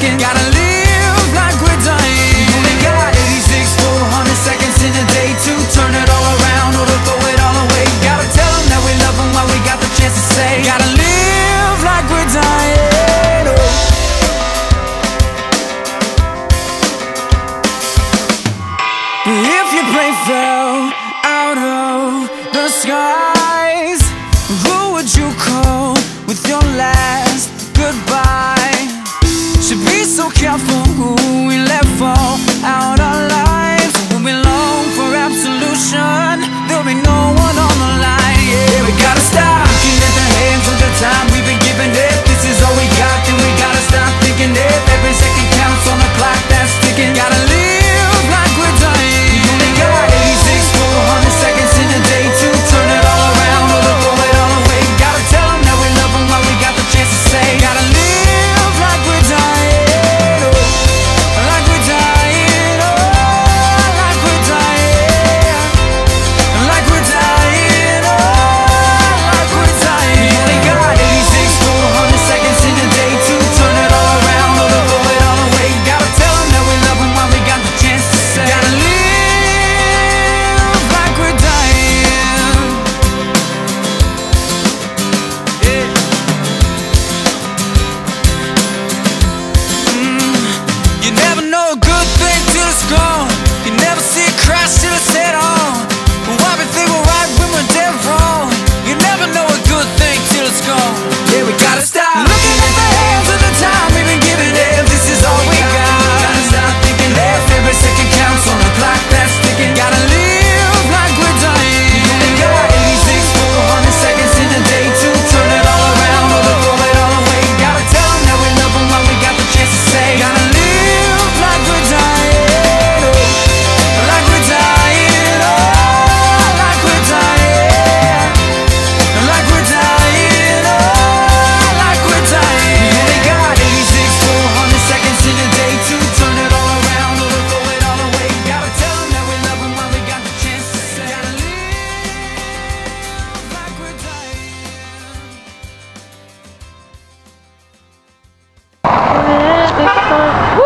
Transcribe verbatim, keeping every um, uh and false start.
ticking. Gotta live like we're dying. We only got eighty-six full hundred seconds in a day to turn it all around or to throw it all away. Gotta tell them that we love them while we got the chance to say. Gotta live like we're dying. Oh. If your plane fell out of the skies, who would you call with your last goodbye? Should be so careful who we let fall out our lives. When we long for absolution, there'll be no one on the line. Yeah, we gotta stop looking at the hands of the time we've been given. If this is all we got, then we gotta stop thinking. If every second counts on the clock that's ticking. Gotta live like we're dying. We only got eighty-six full hundred seconds in a day to turn it all around or to throw it all away. Gotta tell them that we love them while we got the chance to say. Gotta live like we're dying. Oh, like we're dying. Oh, like we're dying. Like we're dying. Oh, like we're dying. We only got eighty-six full hundred seconds in a day to turn it all around or to throw it all away. Gotta tell them that we love them while we got the chance to say. Gotta live like we're dying. Yeah. Mm. You never know a good thing till it's gone. You never see it crash till it's head on. But why we think we're right when we're dead wrong? You never know a good thing till it's gone. Yeah, we gotta stop looking at the hands of the time we've been given. If this is all we got, gotta stop thinking. If every second counts on the clock that's ticking. Gotta live like we're dying. We only got eighty-six full hundred seconds in a day to turn it all around or to throw it all away. Gotta tell them that we love them while we got the chance to say. Gotta live like we're dying. Oh, like we're dying. Oh, like we're dying. Like we're dying. Oh, like we're dying. We only got eighty-six full hundred seconds in a day to turn it all around or to throw it all away. Gotta tell them that we love them while we got the chance to say. Gotta live like we're dying.